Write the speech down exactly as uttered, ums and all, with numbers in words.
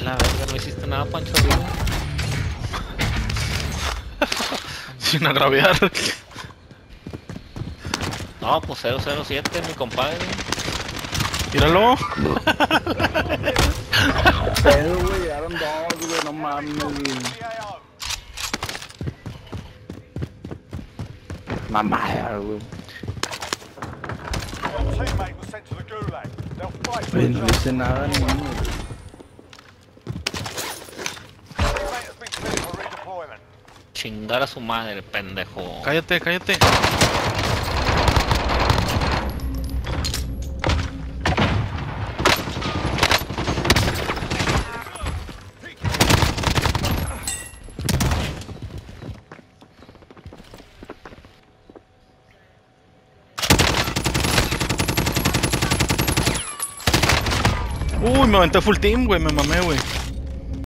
la verga, no hiciste nada, Pancho Villa. Sin agraviar. No, pues cero cero siete, mi compadre. Míralo. Pedo, güey, llegaron dos, güey, no mames, güey. Mamada, güey. Güey, no dice nada ni uno, güey. Chingar a su madre, pendejo. Cállate, cállate. Uy, me aventé full team, güey, me mamé, güey.